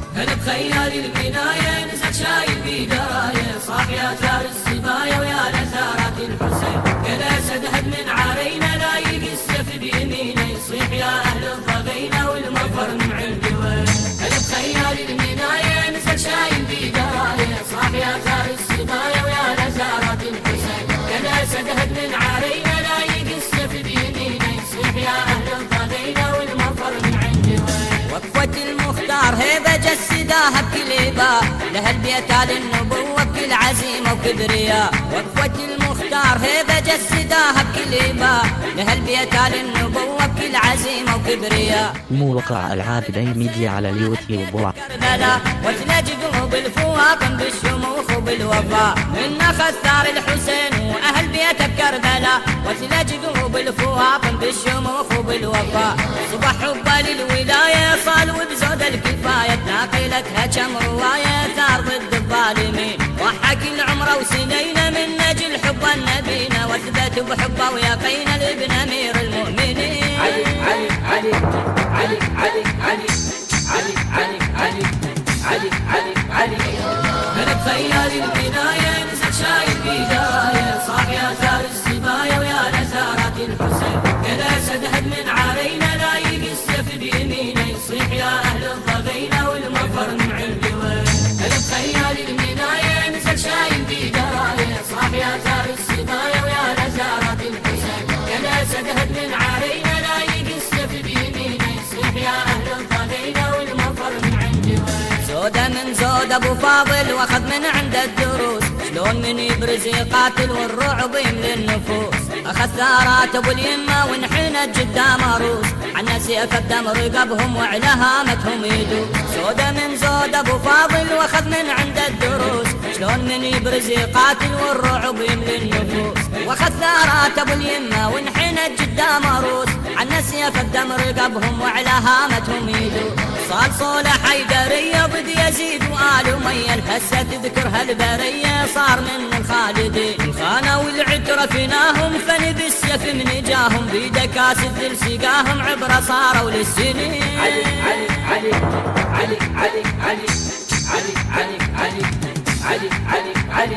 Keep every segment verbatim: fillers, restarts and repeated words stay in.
هل بخيال البناية نزل شايل بداية صاح يا ثار السبايا ويا لثارات الحسين يا الأسد هد من عارينا لا يلقي السيف بيمينه يصيح يا أهل الضغينة والمفر من عند وين. هل بخيال البناية نزل شايل بداية صاح يا ثار السبايا ويا لثارات الحسين يا الأسد هد من عارينا لا يلقي السيف بيمينه يصيح يا أهل الضغينة والمفر من عند وين. وقفة المختار هيبة جسداها بكل باء لها البيت آل النبوة بكل عزيمة وكبرياء. وقفة المختار هيبة جسداها بكل باء لها البيت آل النبوة بكل عزيمة وكبرياء. موقع العاب داي ميديا على اليوتيوب. كربلاء وتنجدوا بالفواطم بالشموخ وبالوفاء من أخذ ثار الحسين وأهل بيته بكربلاء وتنجدوا بالفواطم بالشموخ وبالوفاء. صبح حبه للولاية صال وبزود الكفاية ناقلتها كم رواية ثار ضد الظالمين ضحى كل عمره وسنين من نجل حب النبينا واثبت بحبه ويقين لابن أمير المؤمنين. علي علي علي علي علي علي علي علي علي علي علي علي. هل بخيال البناية نزل شايل بداية صاح يا ثار السبايا ويا لثارات الحسين يا الأسد هد من عارينا لا يلقي السيف بيمينه يصيح يا أهل الضغينة والمفر من عند وين. هل بخيال البناية نزل شايل بداية صاح يا ثار السبايا ويا لثارات الحسين يا الأسد هد من عارينا لا يلقي السيف بيمينه يصيح يا أهل الضغينة والمفر من عند وين. زودة من زود أبو فاضل واخذ من عند الدروس شلون من يبرز يقاتل والرعب يملي النفوس. أخذ ثارات أبو اليمة وانحنت قدام روس عنا سيف الدم رقبهم وعلى هامتهم يدوس. زودة من زود أبو فاضل واخذ من عند الدروس شلون من يبرز يقاتل والرعب يملي النفوس. واخذ ثارات أبو اليمة وانحنت قدام روس عنا سيف الدم رقبهم وعلى هامتهم يدوس. صال صولة حيدرية ضد يزيد وآل أمية الحسة تذكر هالبرية صار من الخالدين الخانة والعترة فيناهم فن بالسيف من جاهم بيدكاس الذل سقاهم عبرة صاروا للسنين. علي علي علي علي علي علي علي علي علي علي علي علي.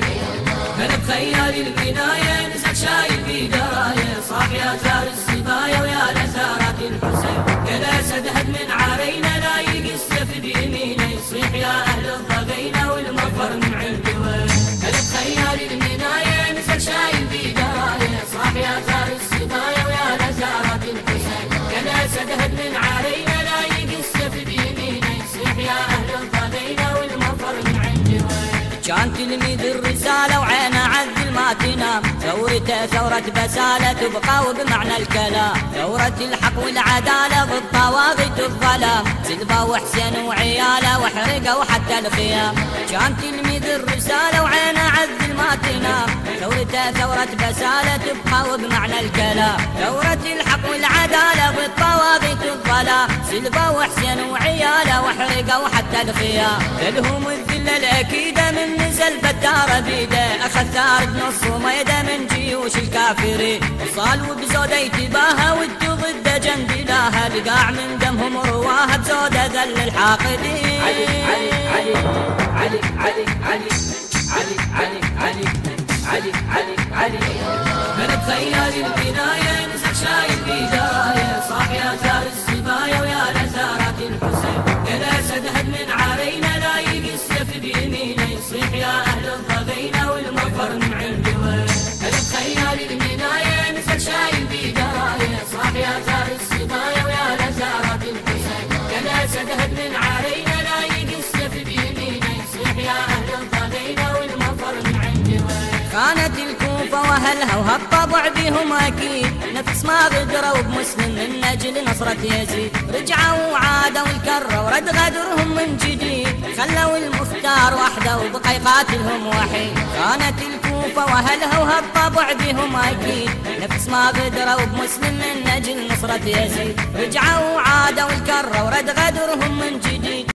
هل بخيال البناية نزل شايل بداية صاح يا ثار السبايا ويا لثارات الحسين يا الأسد هد من عارينا لا يلقي السيف بيمينه يصيح يا أهل الضغينة والمفر من عند وين. هل بخيال البناية نزل شايل بداية صاح يا ثار السبايا ويا لثارات الحسين يا الأسد هد من عارينا لا يلقي السيف بيمينه يصيح يا أهل الضغينة والمفر من عند وين. كان تلميذ الرسالة وعينه عذل ما تنام ثورته ثورة بسالة تبقى وبمعنى الكلام ثورة الحق والعدالة ضد طواغيت الظلام سلفا وحسين وعياله وحرقوا حتى الخيام. كان تلميذ الرسالة وعينه عذل ما تنام ثورته ثورة بسالة تبقى وبمعنى الكلام ثورة الحق والعدالة ضد طواغيت الظلام سلفا وحسين وعياله وحرقوا حتى الخيام. فلهم الذلة الأكيدة من نزل بتار بيده أخذ ثار بنص وميده من جيوش الكافرين وصال وبزودة يتباهى ودو ضد جند لها لقاع من دمهم رواها بزودة ذل الحاقدين. علي علي علي علي علي علي علي علي علي علي علي علي. هل بخيال البناية نزل شايل بداية صاح يا ثار السبايا ويا لثارات الحسين يا الأسد هد من عارينا لا يلقي السيف بيمينه يصيح يا أهل الضغينة والمفر من عند وين. هل بخيال البناية نزل شايل بداية صاح يا ثار السبايا ويا لثارات الحسين يا الأسد هد من عارينا لا يلقي السيف بيمينه يصيح يا أهل الضغينة والمفر من عند وين. كانت الكوفة وأهلها وهالطبع بهم أكيد نفس ما غدروا بمسلم من أجل نصرة يزيد رجعوا وعادوا الكرة ورد غدرهم من جديد خلوا المختار وحده وبقى يقاتلهم وحيد. كانت الكوفة وأهلها وهالطبع بهم أكيد نفس ما غدروا بمسلم من أجل نصرة يزيد رجعوا وعادوا الكرة ورد غدرهم من جديد.